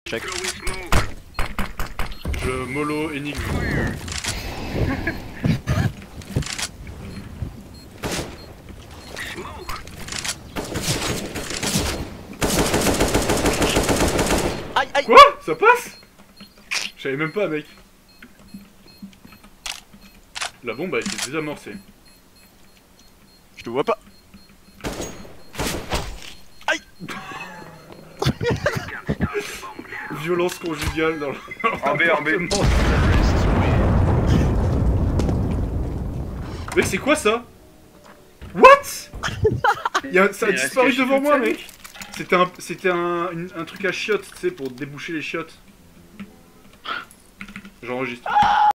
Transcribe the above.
Check. Je mollo énigme. Aïe aïe. Quoi? Ça passe? Je savais même pas, mec. La bombe a été désamorcée. Je te vois pas. Aïe. Violence conjugale dans En B, en B. l'appartement. Mec, c'est quoi ça? What? Ça a Il reste disparu caché devant toute moi, sa mec. C'était un truc à chiottes, tu sais, pour déboucher les chiottes. J'enregistre.